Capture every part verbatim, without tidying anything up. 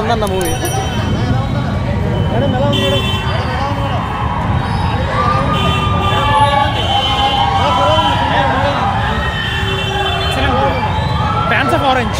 ఉందన్న movie. Fans of Orange.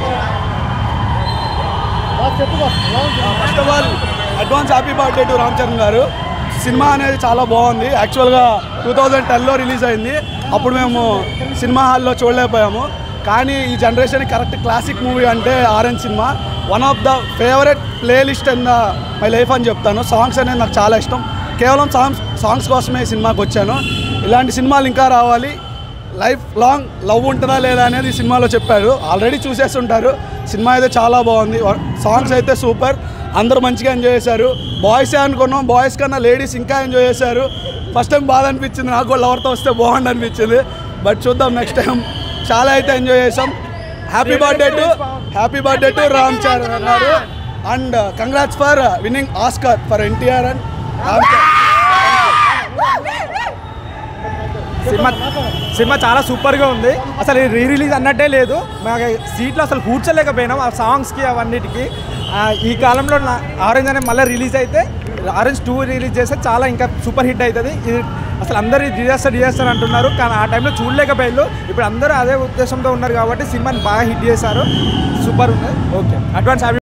First of all advance happy birthday to Ram Charan garu. Cinema అనేది చాలా బాగుంది. యాక్చువల్గా టూ థౌజండ్ టెన్లో రిలీజ్ అయింది. అప్పుడు మేము సినిమా హాల్లో చూడలేకపోయాము. కానీ ఈ జనరేషన్ కరెక్ట్ క్లాసిక్ మూవీ అంటే Orange cinema. One of the favourite playlist in the my life అని చెప్తాను. సాంగ్స్ అనేది నాకు చాలా ఇష్టం. కేవలం సాంగ్స్ సాంగ్స్ కోసమే ఈ సినిమాకి వచ్చాను. ఇలాంటి సినిమాలు ఇంకా రావాలి. లైఫ్ లాంగ్ లవ్ ఉంటుందా లేదా అనేది ఈ సినిమాలో చెప్పాడు. ఆల్రెడీ చూసేస్తుంటారు. సినిమా అయితే చాలా బాగుంది. సాంగ్స్ అయితే సూపర్. అందరూ మంచిగా ఎంజాయ్ చేశారు. బాయ్సే అనుకున్నాం, బాయ్స్ కన్నా లేడీస్ ఇంకా ఎంజాయ్ చేశారు. ఫస్ట్ టైం బాధ అనిపించింది నాకు కూడా, లవర్తో వస్తే బాగుండు అనిపించింది. బట్ చూద్దాం నెక్స్ట్ టైం. చాలా అయితే ఎంజాయ్ చేసాం. Happy birthday to happy birthday to Ram Charan garu and congrats for winning Oscar for NTR and Ram Charan. Cinema cinema చాలా సూపర్గా ఉంది. అసలు రీ రిలీజ్ అన్నట్టే లేదు. మాకు సీట్లో అసలు కూర్చోలేకపోయినాం ఆ సాంగ్స్కి అవన్నిటికి. ఈ కాలంలో ఆరెంజ్ అనేది మళ్ళీ రిలీజ్ అయితే ఆరెంజ్ టూ రిలీజ్ చేస్తే చాలా ఇంకా సూపర్ హిట్ అవుతుంది. ఇది అసలు అందరూ డిజాస్టర్ డిజాస్టర్ అంటున్నారు, కానీ ఆ టైంలో చూడలేకపోయారు. ఇప్పుడు అందరూ అదే ఉద్దేశంతో ఉన్నారు కాబట్టి సినిమాని బాగా హిట్ చేశారు. సూపర్ ఉంది. Okay, advance happy